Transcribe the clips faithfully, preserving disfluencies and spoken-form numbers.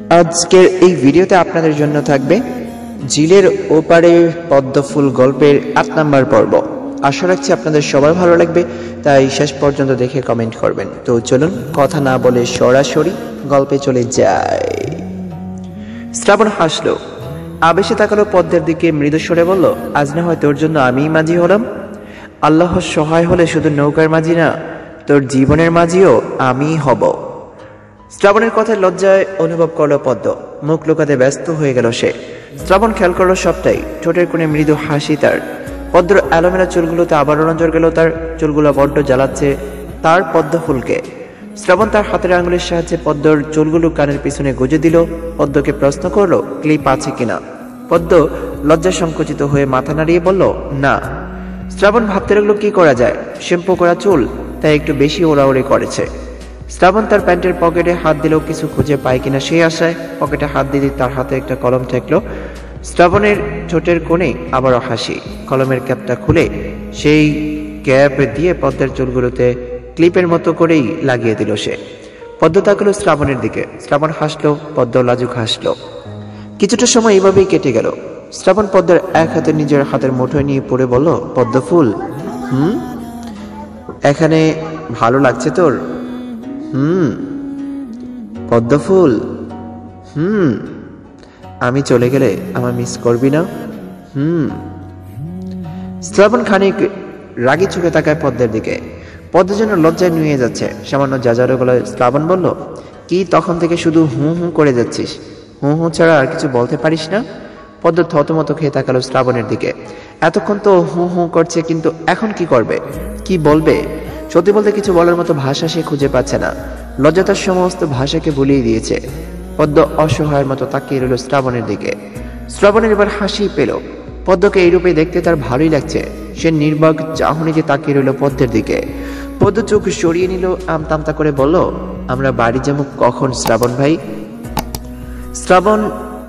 আজকের এই ভিডিওতে আপনাদের জন্য থাকবে ঝিলের ওপারে পদ্মফুল গল্পের আট নাম্বার পর্ব। আশা রাখছি আপনাদের সবার ভালো লাগবে, তাই শেষ পর্যন্ত দেখে কমেন্ট করবেন। তো চলুন কথা না বলে সরাসরি গল্পে চলে যায়। শ্রাবণ হাসলো, আবেশে তাকালো পদ্মের দিকে, মৃদু স্বরে বলল, আজ না হয় তোর জন্য আমিই মাঝি হলাম। আল্লাহর সহায় হলে শুধু নৌকার মাঝি না, তোর জীবনের মাঝিও আমিই হব। শ্রাবণের কথায় লজ্জায় অনুভব করলো পদ্ম, মুখ লুকাতে ব্যস্ত হয়ে গেল সে। শ্রাবণ খেয়াল করলো সবটাই, ঠোঁটের কোণে মৃদু হাসি তার। পদ্মর এলোমেলো চুলগুলোতে আবারও নজর গেল তার, চুলগুলো বড্ড জ্বালাচ্ছে তার পদ্ম ফুলকে। শ্রাবণ তার হাতের আঙুলের সাহায্যে পদ্মর চুলগুলো কানের পিছনে গুজে দিল। পদ্মকে প্রশ্ন করলো ক্লিপ আছে কিনা। পদ্ম লজ্জা সংকুচিত হয়ে মাথা নাড়িয়ে বলল না। শ্রাবণ ভাবতে লাগলো কি করা যায়, শ্যাম্পু করা চুল তাই একটু বেশি ওড়াওড়ি করেছে। শ্রাবণ তার প্যান্টের পকেটে হাত দিলেও কিছু খুঁজে পায় কিনা সেই আশায় পকেটে হাত দিতে তার হাতে একটা কলম ঠেকলো। শ্রাবণের ঠোঁটের কোণে আবারও হাসি। কলমের ক্যাপটা খুলে সেই ক্যাপ দিয়ে পদ্মের চুলগুলোতে ক্লিপের মতো করেই লাগিয়ে দিল সে। পদ্ম তাকালো শ্রাবণের দিকে, শ্রাবণ হাসলো, পদ্ম লাজুক হাসলো। কিছুটা সময় এইভাবেই কেটে গেল। শ্রাবণ পদ্মের এক হাতে নিজের হাতের মুঠোয় নিয়ে পড়ে বলল, পদ্ম ফুল, হুম এখানে ভালো লাগছে তোর? হুম পদ্ম ফুল, হুম আমি চলে গেলে আমার মিস করবি না? হুম শ্রাবণ খানিক রাগি চোখে তাকায় পদ্মের দিকে। পদ্ম যেন লজ্জায় নুয়ে যাচ্ছে। সামান্য যাজারো গলায় শ্রাবণ বলল, কি তখন থেকে শুধু হুঁ হুঁ করে যাচ্ছিস? হুঁ হুঁ ছাড়া আর কিছু বলতে পারিস না? পদ্ম থতমত খেয়ে তাকালো শ্রাবণের দিকে। এতক্ষণ তো হুঁ হুঁ করছে, কিন্তু এখন কি করবে, কি বলবে? সত্যি বলতে কিছু বলার মতো ভাষা সে খুঁজে পাচ্ছে না। লজ্জা তার সমস্ত ভাষাকে ভুলিয়ে দিয়েছে। পদ্ম অসহায়ের মতো তাকিয়ে রইল শ্রাবণের দিকে। শ্রাবণের এবার হাসি পেল। পদ্মকে এই রূপে দেখতে তার ভালোই লাগছে। সে নির্বাক চাহনিতে তাকিয়ে রইল পদ্মের দিকে। পদ্ম চোখ সরিয়ে নিল, আমতামতা করে বলল, আমরা বাড়ি যাবো কখন শ্রাবণ ভাই? শ্রাবণ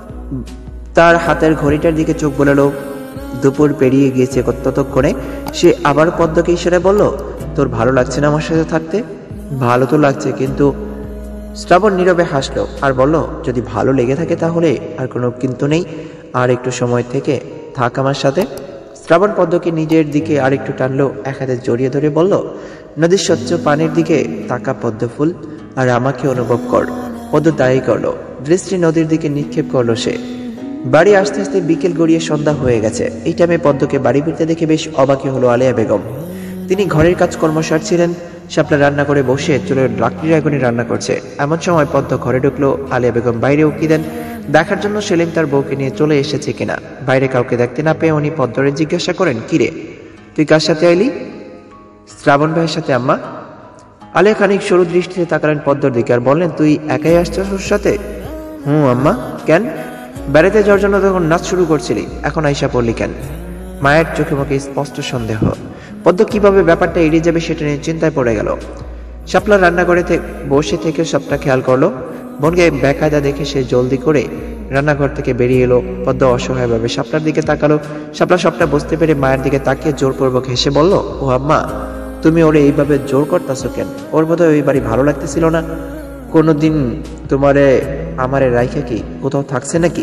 তার হাতের ঘড়িটার দিকে চোখ বোলালো। দুপুর পেরিয়ে গিয়েছে ততক্ষণে। সে আবার পদ্মকে ইশারায় বলল, তোর ভালো লাগছে না আমার সাথে থাকতে? ভালো তো লাগছে, কিন্তু। শ্রাবণ নীরবে হাসলো আর বলল, যদি ভালো লেগে থাকে তাহলে আর কোনো কিন্তু নেই, আর একটু সময় থেকে থাক আমার সাথে। শ্রাবণ পদ্মকে নিজের দিকে আর একটু টানলো, এক হাতে জড়িয়ে ধরে বলল, নদীর স্বচ্ছ পানির দিকে তাকা পদ্ম ফুল, আর আমাকে অনুভব কর। পদ্ম তাই করলো, দৃষ্টি নদীর দিকে নিক্ষেপ করলো সে। বাড়ি আসতে আসতে বিকেল গড়িয়ে সন্ধ্যা হয়ে গেছে। এই টাইমে পদ্মকে বাড়ি ফিরতে দেখে বেশ অবাকই হলো আলেয়া বেগম। তিনি ঘরের কাজকর্ম সারছিলেন। শাপলা রান্না করে বসে চুলের লাকড়ির আগুনে রান্না করছে। এমন সময় পদ্ম ঘরে ঢুকলো। আলেয়া বেগম বাইরে উকি দেন, দেখার জন্য সেলিম তার বউকে নিয়ে চলে এসেছে কিনা। বাইরে কাউকে দেখতে না পেয়ে উনি পদ্মরে জিজ্ঞাসা করেন, কিরে তুই কার সাথে আইলি? শ্রাবণ ভাইয়ের সাথে আম্মা। আলেয়া খানিক সরু দৃষ্টিতে তাকালেন পদ্মর দিকে আর বললেন, তুই একাই আসছিস ওর সাথে? হুম আম্মা। কেন? বেড়াতে যাওয়ার জন্য তখন নাচ শুরু করছিলি, এখন আইসা পড়লি কেন? মায়ের চোখে মুখে স্পষ্ট সন্দেহ। পদ্ম কিভাবে ব্যাপারটা এড়িয়ে যাবে সেটা নিয়ে চিন্তায় পড়ে গেল। শাপলা রান্নাঘরে বসে থেকে সবটা খেয়াল করলো। বোনকে বেকায়দা দেখে সে জলদি করে রান্নাঘর থেকে বেরিয়ে এলো। পদ্ম অসহায়ভাবে শাপলার দিকে তাকালো। শাপলা সবটা বুঝতে পেরে মায়ের দিকে তাকিয়ে জোরপূর্বক হেসে বলল, ও আম্মা, তুমি ওরে এইভাবে জোর করতেছো কেন? ওর বোধহয় ওই বাড়ি ভালো লাগতেছিল না। কোনোদিন তোমারে আমারে রাইখা কি কোথাও থাকছে নাকি?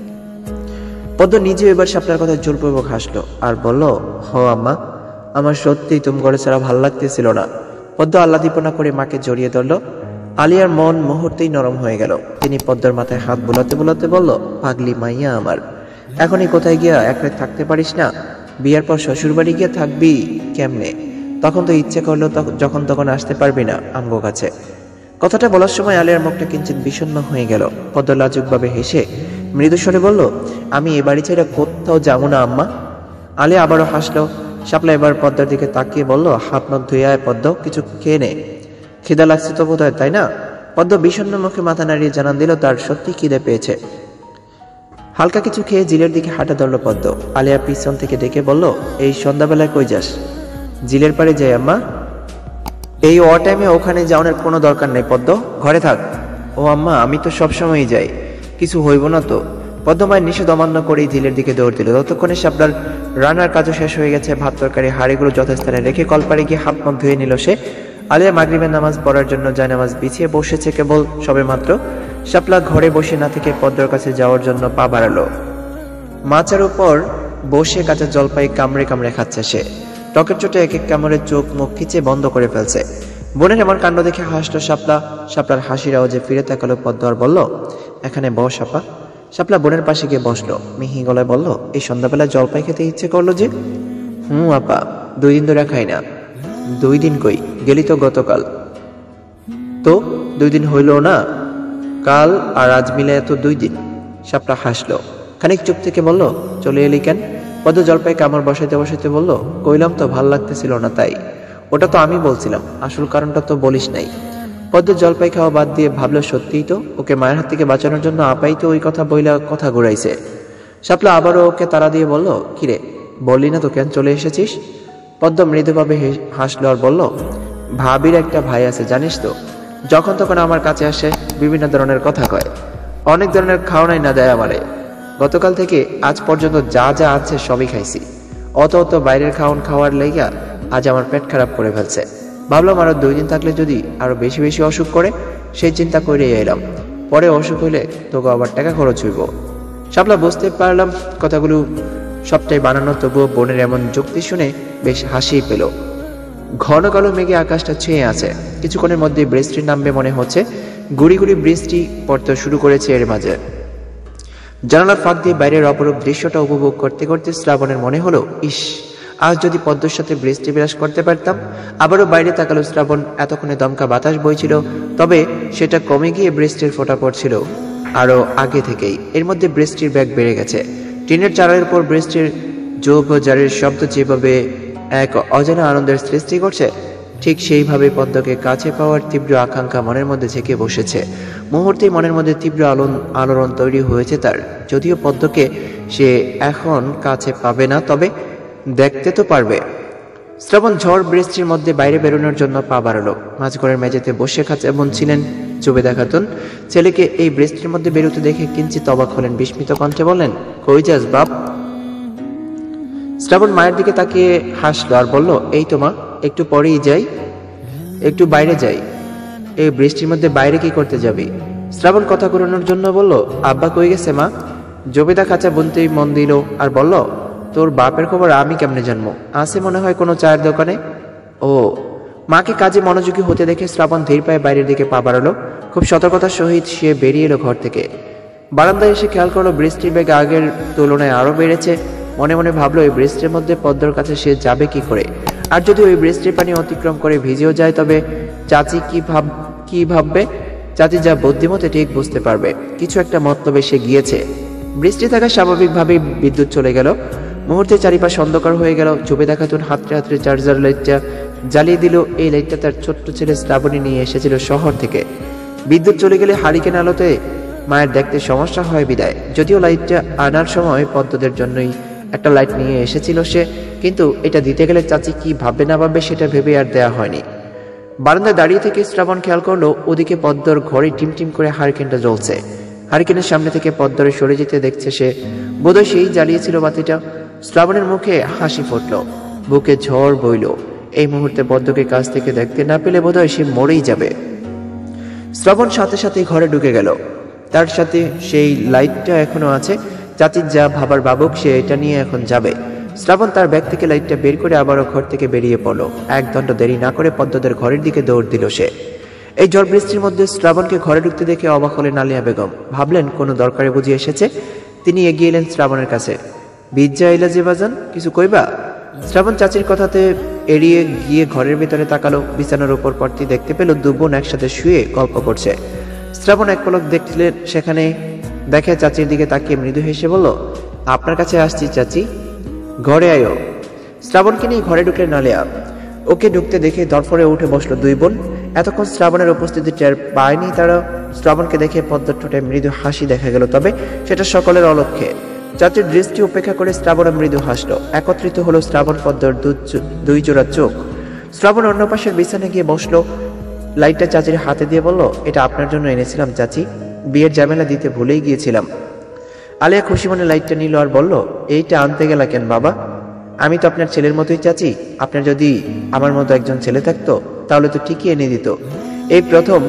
পদ্ম নিজে এবার শাপলার কথা জোরপূর্বক হাসলো আর বলল, হ আম্মা, আমার সত্যিই তুমি ঘরে ছাড়া ভালো লাগতেছিল না। পদ্ম আহ্লাদীপনা করে মাকে জড়িয়ে ধরল। আলিয়ার মন মুহূর্তেই নরম হয়ে গেল। তিনি পদ্মর মাথায় হাত বোলাতে বোলাতে বলল, পাগলি মাইয়া আমার, এখনই কোথায় গিয়া এক রাত থাকতে পারিস না? বিয়ার পর শ্বশুর বাড়ি গিয়ে থাকবি কেমনে? তখন তো ইচ্ছে করলো যখন তখন আসতে পারবি না আমগো কাছে। কথাটা বলার সময় আলিয়ার মুখটা কিঞ্চিত বিষণ্ণ হয়ে গেল। পদ্ম লাজুকভাবে হেসে মৃদু স্বরে বলল, আমি এ বাড়ি ছেড়ে কোথাও যাবো না আম্মা। আলিয়া আবারও হাসলো। শাপলা এবার পদ্মার দিকে তাকিয়ে বলল, হাত মুখ ধুয়ে আয় পদ্ম, কিছু খেয়ে নে। খিদা লাগছে তো বোধহয়, তাই না? পদ্ম বিষণ্ণ মুখে মাথা নাড়িয়ে জানান দিল তার সত্যি খিদে পেয়েছে। হালকা কিছু খেয়ে জিলের দিকে হাঁটা ধরল পদ্ম। আলিয়া পিছন থেকে ডেকে বলল, এই সন্ধ্যাবেলায় কই যাস? জিলের পাড়ে যাই আম্মা। এই অ টাইমে ওখানে যাওয়ার কোনো দরকার নেই পদ্ম, ঘরে থাক। ও আম্মা, আমি তো সবসময়ই যাই, কিছু হইব না তো? পদ্ম মায়ের নিষেধ অমান্য করেই ঝিলের দিকে দৌড় দিল। ততক্ষণে শাপলার রান্নার কাজও শেষ হয়ে গেছে। ভাত তরকারি হাঁড়িগুলো যথাস্থানে রেখে কলপারে গিয়ে হাত মুখ ধুয়ে নিল সে। আলিয়া মাগরিবের নামাজ পড়ার জন্য জায়নামাজ বিছিয়ে বসেছে কেবল সবে মাত্র। শাপলা ঘরে বসে না থেকে পদ্মর কাছে যাওয়ার জন্য পা বাড়ালো। মাচার উপর বসে কাঁচা জলপাই কামড়ে কামড়ে খাচ্ছে সে। টকের চোটে এক এক কামড়ে চোখ মুখ খিচে বন্ধ করে ফেলছে। বোনের এমন কাণ্ড দেখে হাসলো শাপলা। শাপলার হাসির আওয়াজে ফিরে তাকালো পদ্ম আর বলল, এখানে বস আপা। শাপলা বোনের পাশে গিয়ে বসলো। মিহি গলায় বলল, এই সন্ধ্যাবেলা জলপাই খেতে ইচ্ছে করলো যে? হুম আপা, দুই দিন ধরে খাই না। দুই দিন কই, গেলি তো গতকাল। তো দুই দিন হইল না? কাল আর আজ মিলে এত দুই দিন। শাপলা হাসলো। খানিক চুপ থেকে বলল, চলে এলি কেন? পদ্ম জলপাই কামড় বসাইতে বসাইতে বলল, কইলাম তো ভাল লাগতেছিল না তাই। ওটা তো আমি বলছিলাম, আসল কারণটা তো বলিস নাই। পদ্ম জলপাই খাওয়া বাদ দিয়ে ভাবলো সত্যিই তো ওকে মায়ের হাত থেকে বাঁচানোর জন্য আপাই তো ওই কথা বইলা কথা ঘুরাইছে। শাপলা আবারও ওকে তাড়া দিয়ে বলল, কিরে বললি না তো কেন চলে এসেছিস? পদ্ম মৃদুভাবে হাসলো আর বলল, ভাবির একটা ভাই আছে জানিস তো, যখন তখন আমার কাছে আসে, বিভিন্ন ধরনের কথা কয়, অনেক ধরনের খাওয়ানাই না দেয় আমারে। গতকাল থেকে আজ পর্যন্ত যা যা আছে সবই খাইছি। অত অত বাইরের খাওয়ান খাওয়ার লেগা আজ আমার পেট খারাপ করে ফেলছে। ভাবলাম আরো দুই দিন থাকলে যদি আরো বেশি বেশি অসুখ করে, সেই চিন্তা করে এলাম, পরে অসুখ হইলে তোকে আবার টাকা খরচ হইব। শাপলা বুঝতে পারলাম কথাগুলো সবটাই বানানো, তবুও বোনের এমন যুক্তি শুনে বেশ হাসি পেল। ঘন কালো মেঘে আকাশটা ছেয়ে আছে। কিছুক্ষণের মধ্যে বৃষ্টি নামবে মনে হচ্ছে। গুড়ি গুড়ি বৃষ্টি পড়তে শুরু করেছে এর মাঝে। জানালার ফাঁক দিয়ে বাইরের অপরূপ দৃশ্যটা উপভোগ করতে করতে শ্রাবণের মনে হলো, ইস, আজ যদি পদ্মর সাথে বৃষ্টি বিলাস করতে পারতাম। আবারও বাইরে তাকালো শ্রাবণ। এতক্ষণে দমকা বাতাস বইছিল, তবে সেটা কমে গিয়ে বৃষ্টির ফোঁটা পড়ছিল আরো আগে থেকেই। এর মধ্যে বৃষ্টির বেগ বেড়ে গেছে। টিনের চালের উপর বৃষ্টির যোগ ও জারের শব্দ যেভাবে এক অজানা আনন্দের সৃষ্টি করছে, ঠিক সেইভাবে পদ্মকে কাছে পাওয়ার তীব্র আকাঙ্ক্ষা মনের মধ্যে ঝেঁকে বসেছে। মুহূর্তেই মনের মধ্যে তীব্র আলোড়ন আলোড়ন তৈরি হয়েছে তার। যদিও পদ্মকে সে এখন কাছে পাবে না, তবে দেখতে তো পারবে। শ্রাবণ ঝড় বৃষ্টির মধ্যে বাইরে বেরোনোর জন্য পা বাড়ালো। মাঝঘরের মেঝেতে বসে খাচ্ছে এমন ছিলেন জুবেদা খাতুন। ছেলেকে এই বৃষ্টির মধ্যে বেরোতে দেখে কিঞ্চিত অবাক হলেন। বিস্মিত কণ্ঠে বললেন, কই যাস বাপ? শ্রাবণ মায়ের দিকে তাকিয়ে হাসলো আর বলল, এই তো মা, একটু পরেই যাই, একটু বাইরে যাই। এই বৃষ্টির মধ্যে বাইরে কি করতে যাবি? শ্রাবণ কথা ঘুরানোর জন্য বলল, আব্বা কই গেছে মা? জবেদা খাঁচা বুনতেই মন দিল আর বলল, তোর বাপের খবর আমি কেমনে জানবো? আছে মনে হয় কোনো চায়ের দোকানে। ও। মাকে কাজে মনোযোগী হতে দেখে শ্রাবণ ধীর পায়ে বাইরের দিকে পা বাড়ালো। খুব সতর্কতার সহিত সে বেরিয়ে এলো ঘর থেকে। বারান্দায় এসে খেয়াল করলো বৃষ্টির বেগ আগের তুলনায় আরো বেড়েছে। মনে মনে ভাবলো, এই বৃষ্টির মধ্যে পদ্মর কাছে সে যাবে কি করে? আর যদি ওই বৃষ্টির পানি অতিক্রম করে ভিজেও যায়, তবে চাচি কি ভাব কি ভাববে? চাচি যা বুদ্ধিমতে ঠিক বুঝতে পারবে কিছু একটা মতলবে সে গিয়েছে। বৃষ্টি থাকা স্বাভাবিকভাবেই বিদ্যুৎ চলে গেল। মুহূর্তে চারিপাশ অন্ধকার হয়ে গেল। জুবেদা খাতুন হাতড়ে হাতড়ে চার্জার লাইটটা জ্বালিয়ে দিল। এই লাইটটা তার ছোট্ট ছেলে শ্রাবণী নিয়ে এসেছিল শহর থেকে। বিদ্যুৎ চলে গেলে হারিকেন আলোতে মায়ের দেখতে সমস্যা হয় বিদায়। যদিও লাইটটা আনার সময় পদ্মদের জন্যই একটা লাইট নিয়ে এসেছিল সে, কিন্তু এটা দিতে গেলে চাচি কি ভাববে না ভাববে সেটা ভেবে আর দেয়া হয়নি। বারান্দায় দাঁড়িয়ে থেকে শ্রাবণ খেয়াল করলো ওদিকে পদ্মর ঘরে টিম টিম করে হারিকেনটা জ্বলছে। হারিকেনের সামনে থেকে পদ্মরে সরে যেতে দেখছে সে। বোধহয় সেই জ্বালিয়েছিল বাতিটা। শ্রাবণের মুখে হাসি ফুটল, বুকে ঝড় বইল। এই মুহূর্তে পদ্মকে কাছ থেকে দেখতে না পেলে বোধহয় সে মরেই যাবে। শ্রাবণ সাথে সাথে ঘরে ঢুকে গেল। তার সাথে সেই লাইটটা এখনো আছে। চাচির যা ভাবার ভাবুক, সে এটা নিয়ে এখন যাবে। শ্রাবণ তার ব্যাগ থেকে লাইটটা বের করে আবারও ঘর থেকে বেরিয়ে পড়ল। এক দণ্ড দেরি না করে পদ্মদের ঘরের দিকে দৌড় দিল সে। এই ঝড় বৃষ্টির মধ্যে শ্রাবণকে ঘরে ঢুকতে দেখে অবাক হলেন আলিয়া বেগম। ভাবলেন কোনো দরকারে বুঝি এসেছে। তিনি এগিয়ে এলেন শ্রাবণের কাছে। বিজ্জা এলা যে বাজান, কিছু কইবা? শ্রাবণ চাচির কথাতে এড়িয়ে গিয়ে ঘরের ভিতরে তাকালো। বিছানার উপর পড়তে দেখতে পেল দু বোন একসাথে শুয়ে গল্প করছে। শ্রাবণ এক পলক দেখলেন সেখানে, দেখে চাচির দিকে তাকিয়ে মৃদু হেসে বলল, আপনার কাছে আসছি চাচি, ঘরে আয়ো। শ্রাবণকে নিয়ে ঘরে ঢুকলেন আলিয়া। ওকে ঢুকতে দেখে দরফরে উঠে বসলো দুই বোন। এতক্ষণ শ্রাবণের উপস্থিতি টের পায়নি তারা। শ্রাবণকে দেখে পদ্মর ঠোঁটে মৃদু হাসি দেখা গেল, তবে সেটা সকলের অলক্ষ্যে। চাচির দৃষ্টি উপেক্ষা করে শ্রাবণ মৃদু হাসলো। একত্রিত হলো শ্রাবণ পদ্মর দুই জোড়া চোখ। শ্রাবণ অন্য পাশের বিছানে গিয়ে বসলো। লাইটটা চাচির হাতে দিয়ে বলল, এটা আপনার জন্য এনেছিলাম চাচি, বিয়ের ঝামেলা দিতে ভুলেই গিয়েছিলাম। আলিয়া খুশি মনে লাইটটা নিল আর বলল, এইটা আনতে গেলা কেন বাবা? আমি তো আপনার ছেলের মতোই চাচি। আপনার যদি আমার মতো একজন ছেলে থাকতো তাহলে তো ঠিকই এনে দিত। এই প্রথম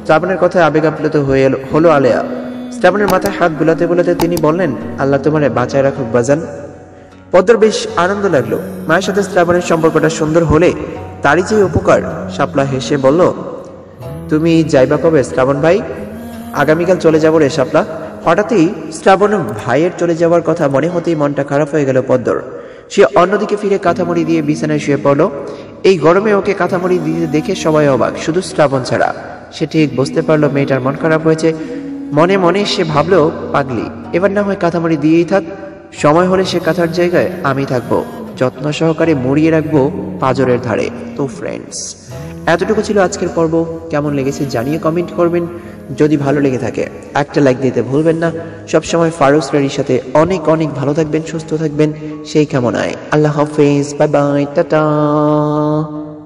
শ্রাবণের কথায় আবেগ আপ্লুত হয়ে এলো হলো আলেয়া। শ্রাবণের মাথায় হাত বুলাতে বুলাতে তিনি বললেন, আল্লাহ তোমারে বাঁচায় রাখুক বাজান। পদ্মর বেশ আনন্দ লাগলো। মায়ের সাথে শ্রাবণের সম্পর্কটা সুন্দর হলে তারই যে উপকার। শাপলা হেসে বলল, তুমি যাইবা কবে শ্রাবণ ভাই? আগামীকাল চলে যাবো রে শাপলা। হঠাৎই শ্রাবণ ভাইয়ের চলে যাওয়ার কথা মনে হতেই মনটা খারাপ হয়ে গেল পদ্মর। সে অন্যদিকে ফিরে কাঁথামুড়ি দিয়ে বিছানায় শুয়ে পড়ল। এই গরমে ওকে কাঁথামুড়ি দিতে দেখে সবাই অবাক, শুধু শ্রাবণ ছাড়া। সে ঠিক বুঝতে পারলো মেয়েটার মন খারাপ হয়েছে। মনে মনে সে ভাবলো, পাগলি, এবার না হয় কাঁথামুড়ি দিয়েই থাক। সময় হলে সে কাঁথার জায়গায় আমি থাকবো, যত্ন সহকারে মুড়িয়ে রাখবো পাঁজরের ধারে। তো ফ্রেন্ডস, এতটুকু ছিল আজকের পর্ব। কেমন লেগেছে জানিয়ে কমেন্ট করবেন। যদি ভালো লেগে থাকে একটা লাইক দিতে ভুলবেন না। সবসময় ফারুকস ডায়েরির সাথে অনেক অনেক ভালো থাকবেন, সুস্থ থাকবেন সেই কামনায়। আল্লাহ হাফেজ, বাই বাই, টাটা।